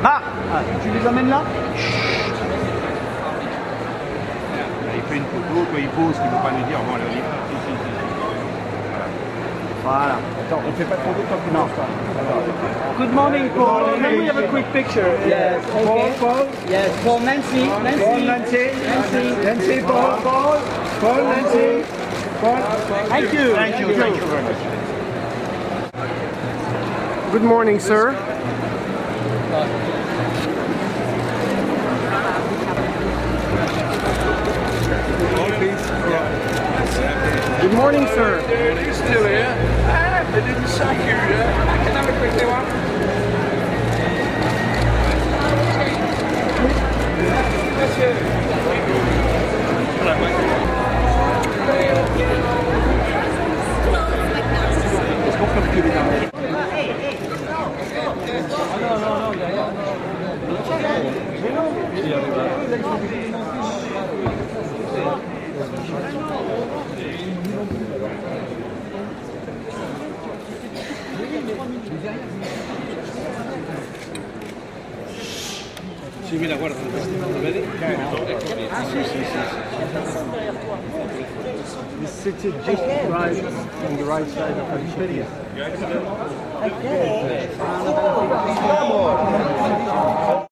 Ah, tu les amènes là? Il fait une photo, quand il pose, il ne faut pas lui dire, bon, là, Voilà. Attends, on fait pas trop de temps que non. Good morning, Paul. Can we have a quick picture? Yes. Paul. Yes, Paul, Nancy. Nancy, Paul, Nancy. Paul. Thank you. Thank you very much. Good morning, sir. Good morning, sir. He's still here. Ah, they didn't sack you yet. I can have a quick one. That's it. Hello, Sì, mira, guarda, lo vedi? Ah, sì. He's sitting just right on the right side of the video. Okay.